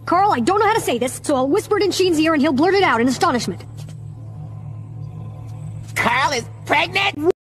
Carl, I don't know how to say this, so I'll whisper it in Sheen's ear and he'll blurt it out in astonishment. Carl is pregnant?